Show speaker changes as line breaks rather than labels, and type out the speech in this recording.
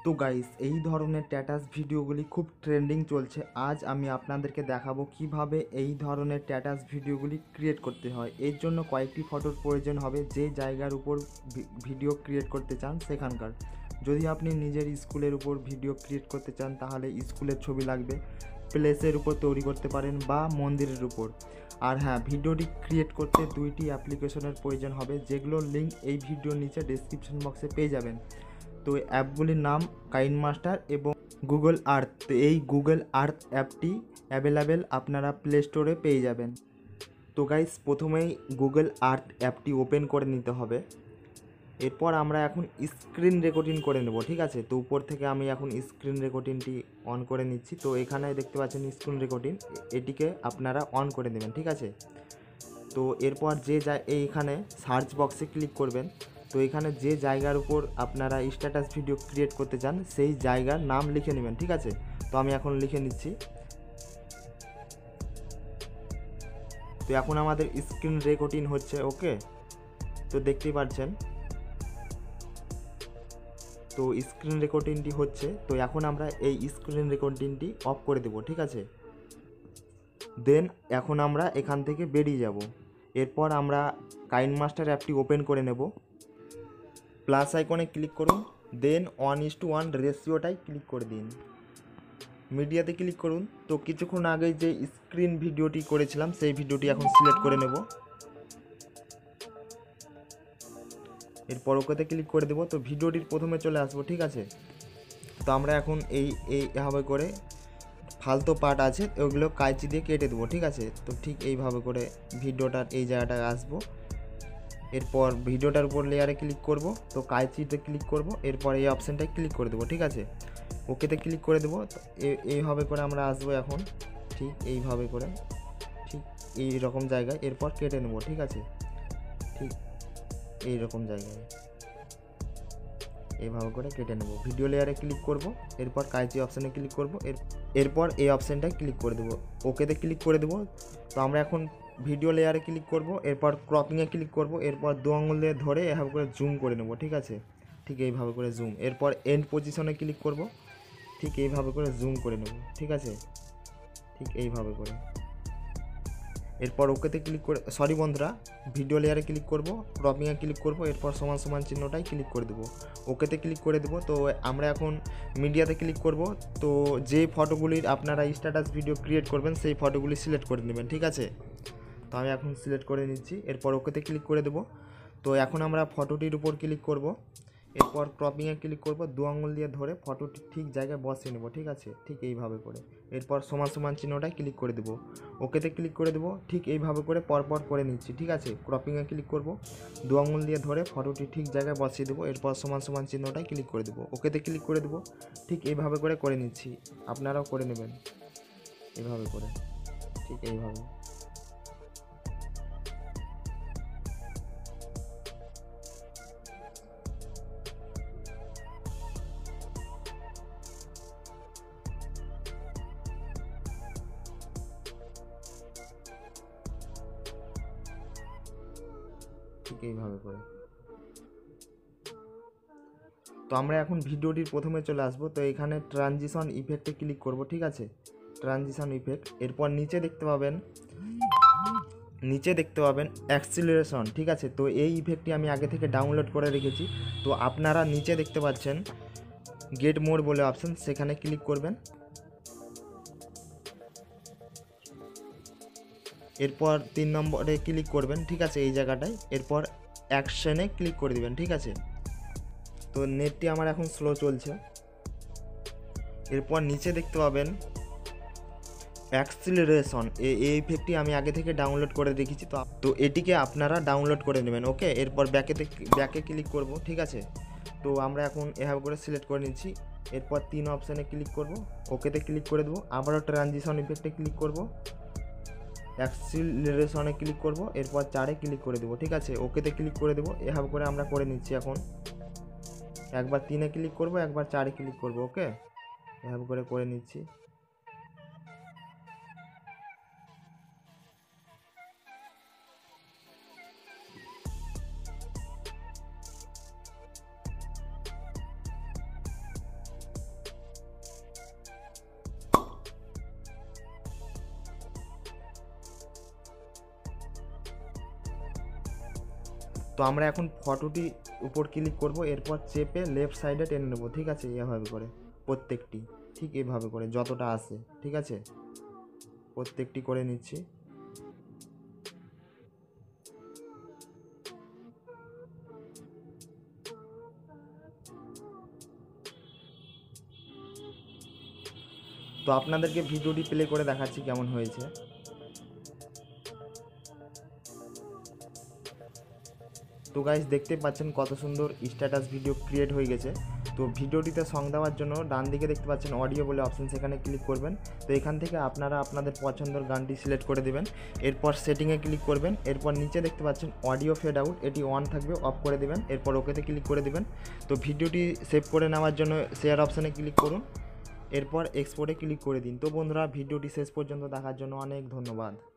তো গাইস, এই ধরনের স্ট্যাটাস ভিডিওগুলি খুব ট্রেন্ডিং চলছে। আজ আমি আপনাদেরকে দেখাবো কিভাবে এই ধরনের স্ট্যাটাস ভিডিওগুলি ক্রিয়েট করতে হয়। এর জন্য কয়েকটি ফটোর প্রয়োজন হবে, যে জায়গার উপর ভিডিও ক্রিয়েট করতে চান সেখানকার। যদি আপনি নিজের স্কুলের উপর ভিডিও ক্রিয়েট করতে চান তাহলে স্কুলের ছবি লাগবে, প্লেসের উপর তৈরি করতে পারেন বা মন্দিরের উপর। আর হ্যাঁ, ভিডিওটি ক্রিয়েট করতে দুইটি অ্যাপ্লিকেশনের প্রয়োজন হবে, যেগুলোর লিঙ্ক এই ভিডিওর নিচে ডেসক্রিপশন বক্সে পেয়ে যাবেন। তো অ্যাপগুলির নাম কাইনমাস্টার এবং গুগল আর্থ। তো এই গুগল আর্থ অ্যাপটি অ্যাভেলেবেল আপনারা প্লে স্টোরে পেয়ে যাবেন। তো গাইস, প্রথমেই গুগল আর্থ অ্যাপটি ওপেন করে নিতে হবে। এরপর আমরা এখন স্ক্রিন রেকর্ডিং করে নেব, ঠিক আছে। তো উপর থেকে আমি এখন স্ক্রিন রেকর্ডিংটি অন করে নিচ্ছি। তো এখানে দেখতে পাচ্ছেন স্ক্রিন রেকর্ডিং, এটিকে আপনারা অন করে দেবেন, ঠিক আছে। তো এরপর এইখানে সার্চ বক্সে ক্লিক করবেন। তো এখানে যে জায়গার উপর আপনারা স্ট্যাটাস ভিডিও ক্রিয়েট করতে চান সেই জায়গার নাম লিখে নেবেন, ঠিক আছে। তো আমি এখন লিখে নিচ্ছি। তো এখন আমাদের স্ক্রিন রেকর্ডিং হচ্ছে, ওকে। তো দেখতেই পাচ্ছেন, তো স্ক্রিন রেকর্ডিংটি হচ্ছে। তো এখন আমরা এই স্ক্রিন রেকর্ডিংটি অফ করে দেব, ঠিক আছে। দেন এখন আমরা এখান থেকে বেরিয়ে যাব। এরপর আমরা কাইনমাস্টার অ্যাপটি ওপেন করে নেব। প্লাস আইকনে ক্লিক করুন, দেন 1:1 রেশিওটাই ক্লিক করে দিন। মিডিয়াতে ক্লিক করুন। তো কিছুক্ষণ আগে যে স্ক্রিন ভিডিওটি করেছিলাম সেই ভিডিওটি এখন সিলেক্ট করে নেব। এরপর ওকেতে ক্লিক করে দেব। তো ভিডিওটির প্রথমে চলে আসবো, ঠিক আছে। তো আমরা এখন এইভাবে করে ফালতু পার্ট আছে ওগুলো কাঁচি দিয়ে কেটে দেবো, ঠিক আছে। তো ঠিক এইভাবে করে ভিডিওটার এই জায়গাটায় আসবো। এরপর ভিডিওটার উপর লেয়ারে ক্লিক করব, তো কাঁচিতে ক্লিক করব, এরপর এই অপশানটায় ক্লিক করে দেবো, ঠিক আছে। ওকেতে ক্লিক করে দেবো। তো এইভাবে করে আমরা আসবো এখন, ঠিক এইভাবে করে, ঠিক এই রকম জায়গায়। এরপর কেটে নেবো, ঠিক আছে। ঠিক এই রকম জায়গায় এইভাবে করে কেটে নেব। ভিডিও লেয়ারে ক্লিক করব, এরপর কাঁচি অপশানে ক্লিক করব, এরপর এই অপশানটায় ক্লিক করে দেবো, ওকেতে ক্লিক করে দেবো। তো আমরা এখন ভিডিও লেয়ারে ক্লিক করব, এরপর ক্রপিংয়ে ক্লিক করব, এরপর দু আঙুল দিয়ে ধরে এভাবে করে জুম করে নেব, ঠিক আছে। ঠিক এইভাবে করে জুম, এরপর এন্ড পজিশনে ক্লিক করব, ঠিক এইভাবে করে জুম করে নেব, ঠিক আছে। ঠিক এইভাবে করে এরপর ওকেতে ক্লিক করে, সরি বন্ধুরা, ভিডিও লেয়ারে ক্লিক করব, ক্রপিংয়ে ক্লিক করব, এরপর সমান সমান চিহ্নটাই ক্লিক করে দেবো, ওকেতে ক্লিক করে দেবো। তো আমরা এখন মিডিয়াতে ক্লিক করব। তো যে ফটোগুলির আপনারা স্ট্যাটাস ভিডিও ক্রিয়েট করবেন সেই ফটোগুলি সিলেক্ট করে নেবেন, ঠিক আছে। তো আমি এখন সিলেক্ট করে নিচ্ছি, এরপর ওকেতে ক্লিক করে দেবো। তো এখন আমরা ফটোটির উপর ক্লিক করব, এরপর ক্রপিংয়ে ক্লিক করব, দু আঙুল দিয়ে ধরে ফটোটি ঠিক জায়গায় বসিয়ে নেব, ঠিক আছে। ঠিক এইভাবে করে এরপর সমান সমান চিহ্নটায় ক্লিক করে দেবো, ওকেতে ক্লিক করে দেবো। ঠিক এইভাবে করে পরপর করে নিচ্ছি, ঠিক আছে। ক্রপিংয়ে ক্লিক করব, দু আঙুল দিয়ে ধরে ফটোটি ঠিক জায়গায় বসিয়ে দেবো, এরপর সমান সমান চিহ্নটায় ক্লিক করে দেবো, ওকেতে ক্লিক করে দেবো। ঠিক এইভাবে করে নিচ্ছি, আপনারাও করে নেবেন এইভাবে করে, ঠিক এইভাবে। ঠিক এইভাবে করে। তো আমরা এখন ভিডিওটির প্রথমে চলে আসবো। তো এখানে ট্রানজিশন ইফেক্টে ক্লিক করব, ঠিক আছে। ট্রানজিশন ইফেক্ট, এরপর নিচে দেখতে পাবেন অ্যাক্সিলারেশন, ঠিক আছে। তো এই ইফেক্টটি আমি আগে থেকে ডাউনলোড করে রেখেছি। তো আপনারা নিচে দেখতে পাচ্ছেন গেট মোড বলে অপশন, সেখানে ক্লিক করবেন। এরপর 3 নম্বরে ক্লিক করবেন, ঠিক আছে, এই জায়গাটায়। এরপর অ্যাকশনে ক্লিক করে দিবেন, ঠিক আছে। তো নেটটি আমার এখন স্লো চলছে। এরপর নিচে দেখতে পাবেন অ্যাক্সিলারেশন, এই ইফেক্টটি আমি আগে থেকে ডাউনলোড করে রেখেছি। তো এটিকে আপনারা ডাউনলোড করে নেবেন, ওকে। এরপর ব্যাকে ক্লিক করব, ঠিক আছে। তো আমরা এখন এভাবে করে সিলেক্ট করে নিচ্ছি। এরপর 3 অপশানে ক্লিক করব, ওকেতে ক্লিক করে দেবো, আবারও ট্রানজিশন ইফেক্টে ক্লিক করব, অ্যাক্সিলারেশনে ক্লিক করব, এরপর 4-এ ক্লিক করে দেবো, ঠিক আছে। ওকেতে ক্লিক করে দেবো, এভাবে করে আমরা করে নিচ্ছি। এখন একবার 3-এ ক্লিক করব, একবার 4-এ ক্লিক করব, ওকে। এভাবে করে নিচ্ছি। তো আমরা এখন ফটোটি উপর ক্লিক করব, এরপর চেপে লেফট সাইডে টেনে নেবো, ঠিক আছে, এভাবে করে প্রত্যেকটি, ঠিক এভাবে করে যতটা আসে, ঠিক আছে, প্রত্যেকটি করে নিচ্ছি। তো আপনাদেরকে ভিডিওটি প্লে করে দেখাচ্ছি কেমন হয়েছে। তো গাইস দেখতে পাচ্ছেন কত সুন্দর স্ট্যাটাস ভিডিও ক্রিয়েট হয়ে গেছে। তো ভিডিওটিতে সং দেওয়ার জন্য ডান দিকে দেখতে পাচ্ছেন অডিও বলে অপশন, সেখানে ক্লিক করবেন। তো এখান থেকে আপনারা আপনাদের পছন্দের গানটি সিলেক্ট করে দেবেন, এরপর সেটিংয়ে ক্লিক করবেন, এরপর নিচে দেখতে পাচ্ছেন অডিও ফেড আউট, এটি অন থাকবে, অফ করে দেবেন, এরপর ওকেতে ক্লিক করে দেবেন। তো ভিডিওটি সেভ করে নেওয়ার জন্য শেয়ার অপশানে ক্লিক করুন, এরপর এক্সপোর্টে ক্লিক করে দিন। তো বন্ধুরা ভিডিওটি শেষ পর্যন্ত দেখার জন্য অনেক ধন্যবাদ।